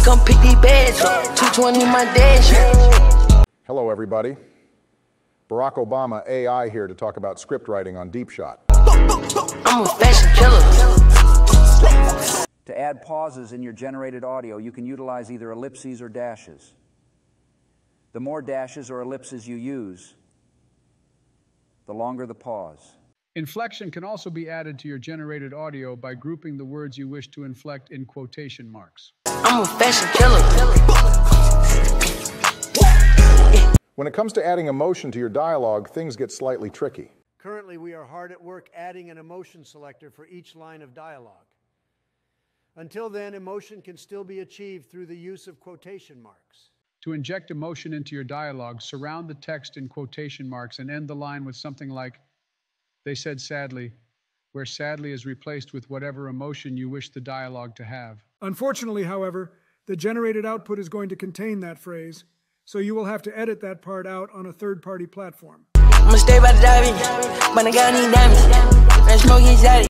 come pick these bags up. 220 my dash. Hello, everybody. Barack Obama AI here to talk about script writing on Deep Shot. I'm a fashion killer. To add pauses in your generated audio, you can utilize either ellipses or dashes. The more dashes or ellipses you use, the longer the pause. Inflection can also be added to your generated audio by grouping the words you wish to inflect in quotation marks. I'm a fashion killer. When it comes to adding emotion to your dialogue, things get slightly tricky. Currently, we are hard at work adding an emotion selector for each line of dialogue. Until then, emotion can still be achieved through the use of quotation marks. To inject emotion into your dialogue, surround the text in quotation marks and end the line with something like, "They said sadly," where sadly is replaced with whatever emotion you wish the dialogue to have. Unfortunately, however, the generated output is going to contain that phrase, so you will have to edit that part out on a third-party platform. I'ma stay by the diving, but I got any diamonds. I'm smoking zaddy.